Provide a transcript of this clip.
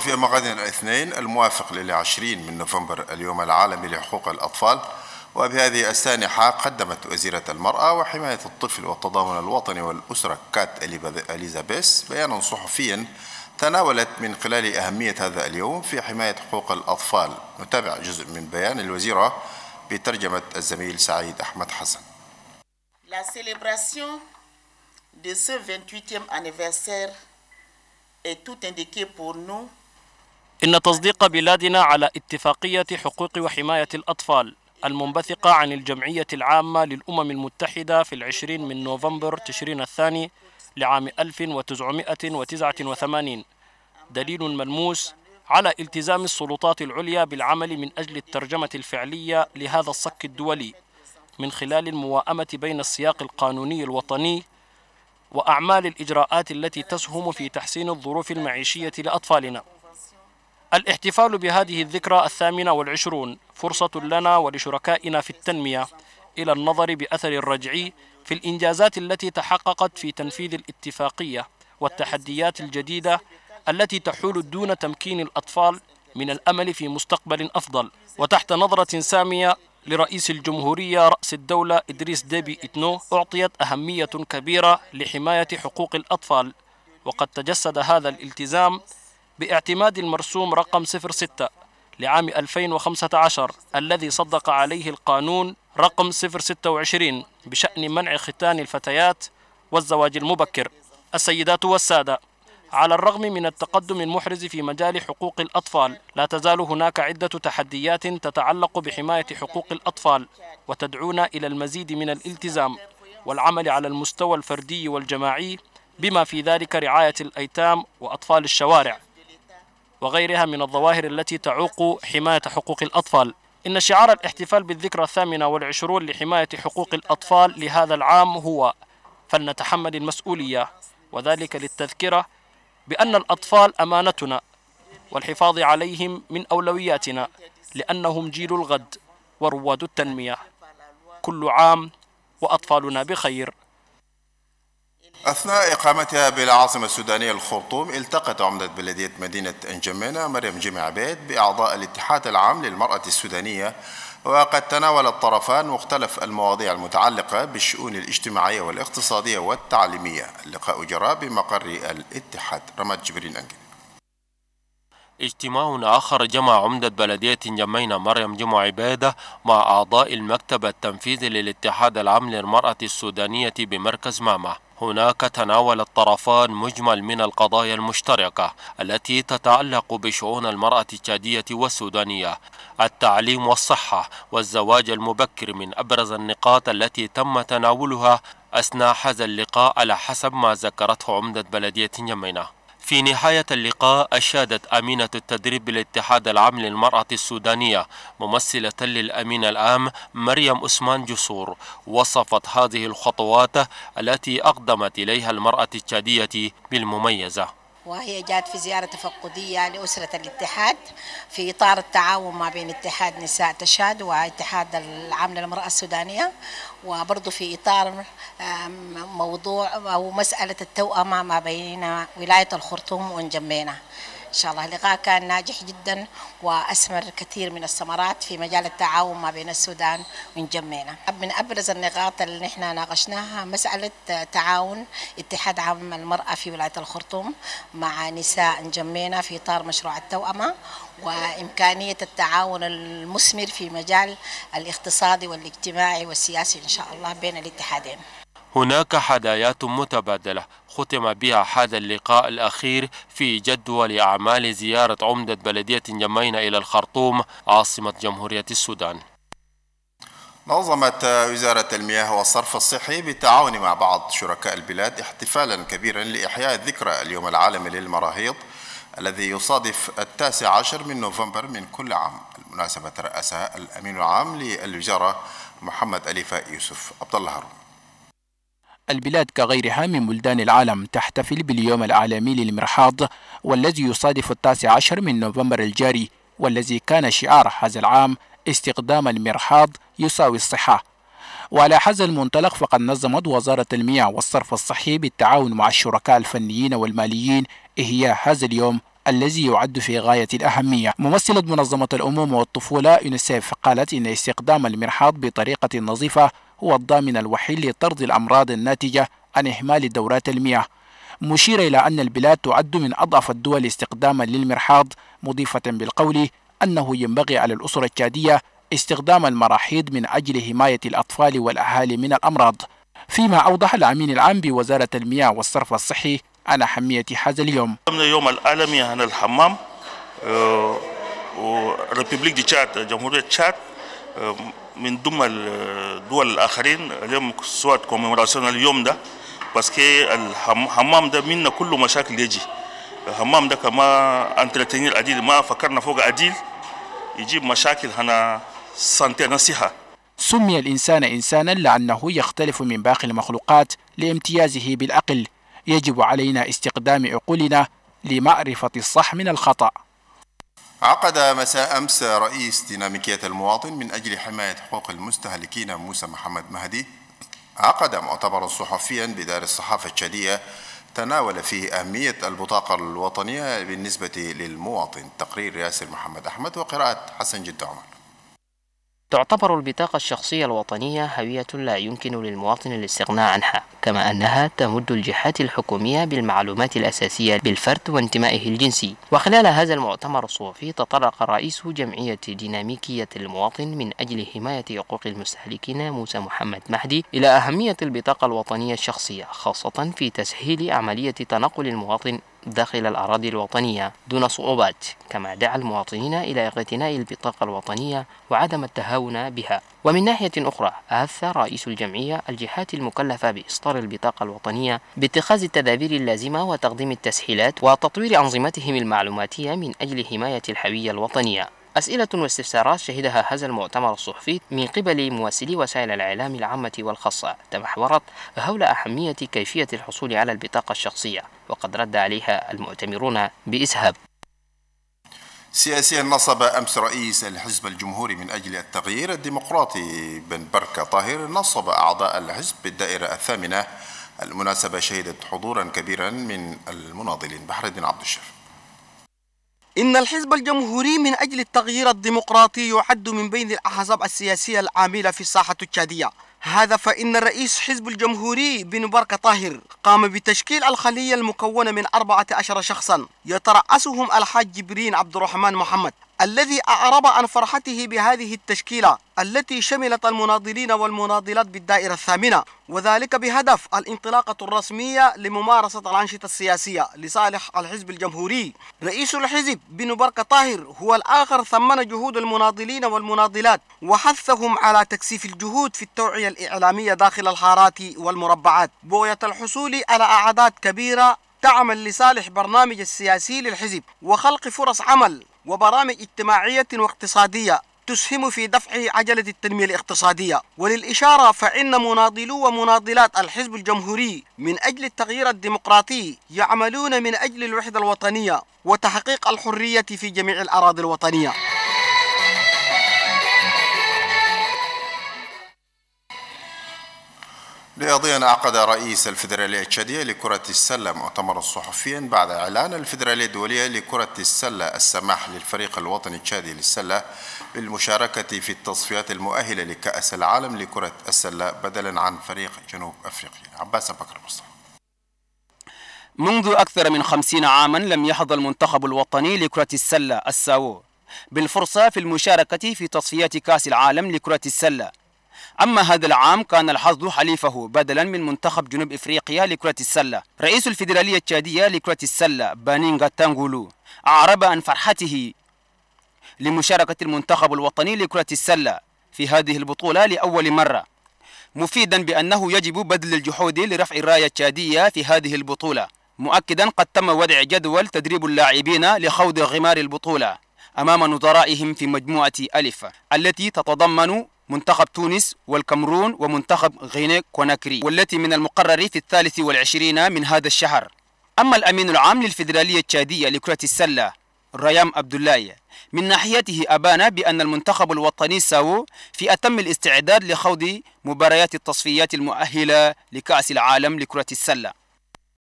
في غد الاثنين الموافق ل20 من نوفمبر اليوم العالمي لحقوق الأطفال، وبهذه السانحة قدمت وزيرة المرأة وحماية الطفل والتضامن الوطني والأسرة كات إليزابيث بيانا صحفيا تناولت من خلال أهمية هذا اليوم في حماية حقوق الأطفال. نتابع جزء من بيان الوزيرة بترجمة الزميل سعيد أحمد حسن. La célébration de ce 28e anniversaire est tout indiqué pour nous. إن تصديق بلادنا على اتفاقية حقوق وحماية الأطفال المنبثقة عن الجمعية العامة للأمم المتحدة في 20 من نوفمبر تشرين الثاني لعام 1989 دليل ملموس على التزام السلطات العليا بالعمل من أجل الترجمة الفعلية لهذا الصك الدولي من خلال الموائمة بين السياق القانوني الوطني وأعمال الإجراءات التي تسهم في تحسين الظروف المعيشية لأطفالنا. الاحتفال بهذه الذكرى 28 فرصة لنا ولشركائنا في التنمية إلى النظر بأثر الرجعي في الإنجازات التي تحققت في تنفيذ الاتفاقية والتحديات الجديدة التي تحول دون تمكين الأطفال من الأمل في مستقبل أفضل. وتحت نظرة سامية لرئيس الجمهورية رأس الدولة إدريس ديبي إتنو أعطيت أهمية كبيرة لحماية حقوق الأطفال، وقد تجسد هذا الالتزام باعتماد المرسوم رقم 06 لعام 2015 الذي صدق عليه القانون رقم 026 بشأن منع ختان الفتيات والزواج المبكر. السيدات والسادة، على الرغم من التقدم المحرز في مجال حقوق الأطفال، لا تزال هناك عدة تحديات تتعلق بحماية حقوق الأطفال وتدعونا إلى المزيد من الالتزام والعمل على المستوى الفردي والجماعي، بما في ذلك رعاية الأيتام وأطفال الشوارع وغيرها من الظواهر التي تعوق حماية حقوق الأطفال. إن شعار الاحتفال بالذكرى 28 لحماية حقوق الأطفال لهذا العام هو فلنتحمل المسؤولية، وذلك للتذكرة بأن الأطفال أمانتنا والحفاظ عليهم من أولوياتنا، لأنهم جيل الغد ورواد التنمية. كل عام وأطفالنا بخير. أثناء إقامتها بالعاصمة السودانية الخرطوم، التقت عمدة بلدية مدينة انجمينة مريم جمع عبيد بأعضاء الاتحاد العام للمرأة السودانية، وقد تناول الطرفان مختلف المواضيع المتعلقة بالشؤون الاجتماعية والاقتصادية والتعليمية. اللقاء جرى بمقر الاتحاد. رماد جبريل أنجل. اجتماع آخر جمع عمدة بلدية انجمينة مريم جمع عبيدة مع أعضاء المكتب التنفيذي للاتحاد العام للمرأة السودانية بمركز ماما. هناك تناول الطرفان مجمل من القضايا المشتركة التي تتعلق بشؤون المرأة التشادية والسودانية. التعليم والصحة والزواج المبكر من أبرز النقاط التي تم تناولها أثناء هذا اللقاء على حسب ما ذكرته عمدة بلدية انجمينة. في نهاية اللقاء أشادت أمينة التدريب بالاتحاد العام للمرأة السودانية ممثلة للأمين العام مريم عثمان جسور وصفت هذه الخطوات التي أقدمت إليها المرأة التشادية بالمميزة. وهي جاءت في زيارة تفقدية لأسرة الاتحاد في إطار التعاون ما بين اتحاد نساء تشاد واتحاد العام للمرأة السودانية، وبرضه في إطار موضوع أو مسألة التوأمة ما بين ولاية الخرطوم وانجمينة. إن شاء الله اللقاء كان ناجح جدا وأثمر كثير من الثمرات في مجال التعاون ما بين السودان وانجمينة. من أبرز النقاط اللي نحن ناقشناها مسألة تعاون اتحاد عام المرأة في ولاية الخرطوم مع نساء انجمينة في إطار مشروع التوأمة، وإمكانية التعاون المثمر في مجال الاقتصادي والاجتماعي والسياسي إن شاء الله بين الاتحادين. هناك هدايات متبادلة ختم بها هذا اللقاء الأخير في جدول أعمال زيارة عمدة بلدية انجمينة إلى الخرطوم عاصمة جمهورية السودان. نظمت وزارة المياه والصرف الصحي بالتعاون مع بعض شركاء البلاد احتفالا كبيرا لإحياء ذكرى اليوم العالمي للمراهيض الذي يصادف 19 من نوفمبر من كل عام. المناسبة رأسها الأمين العام للوزارة محمد أليفاء يوسف. عبد الله هارون. البلاد كغيرها من بلدان العالم تحتفل باليوم العالمي للمرحاض والذي يصادف 19 من نوفمبر الجاري، والذي كان شعار هذا العام استخدام المرحاض يساوي الصحة. وعلى هذا المنطلق فقد نظمت وزارة المياه والصرف الصحي بالتعاون مع الشركاء الفنيين والماليين إحياء هذا اليوم الذي يعد في غاية الأهمية. ممثلة منظمة الأمومة والطفولة يونيسيف قالت إن استخدام المرحاض بطريقة نظيفة هو الضامن الوحيد لطرد الأمراض الناتجة عن إهمال دورات المياه، مشيرة إلى أن البلاد تعد من أضعف الدول استخداما للمرحاض، مضيفة بالقول أنه ينبغي على الأسرة التشادية استخدام المراحيض من أجل حماية الأطفال والأهالي من الأمراض. فيما أوضح الأمين العام بوزارة المياه والصرف الصحي عن أهمية هذا اليوم. اليوم العالمي عن الحمام وريبوبليك دي تشاد جمهورية تشاد من ضمن الدول الآخرين اليوم سوى كوميموراسيون اليوم ده، بس كي الحمام ده منا كله مشاكل يجي. الحمام ده كما انترتينير عديد ما فكرنا فوق عديل يجيب مشاكل هنا سانتي نصيحة. سمي الإنسان إنسانا لأنه يختلف من باقي المخلوقات لامتيازه بالعقل. يجب علينا استخدام عقولنا لمعرفة الصح من الخطأ. عقد مساء أمس رئيس ديناميكية المواطن من أجل حماية حقوق المستهلكين موسى محمد مهدي عقد مؤتمرا صحفيا بدار الصحافة التشادية تناول فيه أهمية البطاقة الوطنية بالنسبة للمواطن. تقرير ياسر محمد أحمد وقراءة حسن جد عمر. تعتبر البطاقة الشخصية الوطنية هوية لا يمكن للمواطن الاستغناء عنها، كما أنها تمد الجهات الحكومية بالمعلومات الأساسية بالفرد وانتمائه الجنسي. وخلال هذا المؤتمر الصحفي تطرق رئيس جمعية ديناميكية المواطن من أجل حماية حقوق المستهلكين موسى محمد مهدي إلى أهمية البطاقة الوطنية الشخصية، خاصة في تسهيل عملية تنقل المواطن داخل الأراضي الوطنية دون صعوبات، كما دعا المواطنين إلى اقتناء البطاقة الوطنية وعدم التهاون بها. ومن ناحية أخرى أهث رئيس الجمعية الجهات المكلفة بإصدار البطاقة الوطنية باتخاذ التدابير اللازمة وتقديم التسهيلات وتطوير أنظمتهم المعلوماتية من أجل حماية الهوية الوطنية. أسئلة واستفسارات شهدها هذا المؤتمر الصحفي من قبل ممثلي وسائل الإعلام العامة والخاصة تمحورت حول أهمية كيفية الحصول على البطاقة الشخصية، وقد رد عليها المؤتمرون بإسهاب. سياسيا نصب أمس رئيس الحزب الجمهوري من أجل التغيير الديمقراطي بن بركة طاهر نصب أعضاء الحزب بالدائرة الثامنة. المناسبة شهدت حضورا كبيرا من المناضلين. بحر الدين عبد الشافي. إن الحزب الجمهوري من أجل التغيير الديمقراطي يعد من بين الأحزاب السياسية العاملة في الساحة التشادية. هذا فإن الرئيس حزب الجمهوري بن بركة طاهر قام بتشكيل الخلية المكونة من 14 شخصا يترأسهم الحاج جبرين عبد الرحمن محمد، الذي أعرب عن فرحته بهذه التشكيلة التي شملت المناضلين والمناضلات بالدائرة الثامنة، وذلك بهدف الانطلاقة الرسمية لممارسة الأنشطة السياسية لصالح الحزب الجمهوري. رئيس الحزب بن بركة طاهر هو الآخر ثمن جهود المناضلين والمناضلات وحثهم على تكثيف الجهود في التوعية الإعلامية داخل الحارات والمربعات بغية الحصول على أعداد كبيرة تعمل لصالح برنامج السياسي للحزب وخلق فرص عمل وبرامج اجتماعية واقتصادية تسهم في دفع عجلة التنمية الاقتصادية. وللإشارة فإن مناضلو ومناضلات الحزب الجمهوري من أجل التغيير الديمقراطي يعملون من أجل الوحدة الوطنية وتحقيق الحرية في جميع الأراضي الوطنية. رياضيا عقد رئيس الفيدرالية التشادية لكرة السلة مؤتمرا صحفيا بعد إعلان الفيدرالية الدولية لكرة السلة السماح للفريق الوطني التشادي للسلة بالمشاركة في التصفيات المؤهلة لكأس العالم لكرة السلة بدلا عن فريق جنوب أفريقيا. عباس بكر مصطفى. منذ أكثر من 50 عاما لم يحظى المنتخب الوطني لكرة السلة الساو بالفرصة في المشاركة في تصفيات كأس العالم لكرة السلة. أما هذا العام كان الحظ حليفه بدلا من منتخب جنوب إفريقيا لكرة السلة. رئيس الفيدرالية التشادية لكرة السلة بانينغا تانغولو أعرب عن فرحته لمشاركة المنتخب الوطني لكرة السلة في هذه البطولة لأول مرة، مفيدا بأنه يجب بذل الجهود لرفع الراية التشادية في هذه البطولة، مؤكدا قد تم وضع جدول تدريب اللاعبين لخوض غمار البطولة أمام نظرائهم في مجموعة ألف التي تتضمن منتخب تونس والكامرون ومنتخب غينيا كوناكري، والتي من المقرر في 23 من هذا الشهر. أما الأمين العام للفيدرالية التشادية لكرة السلة ريام عبد الله من ناحيته أبان بأن المنتخب الوطني ساو في أتم الاستعداد لخوض مباريات التصفيات المؤهلة لكأس العالم لكرة السلة.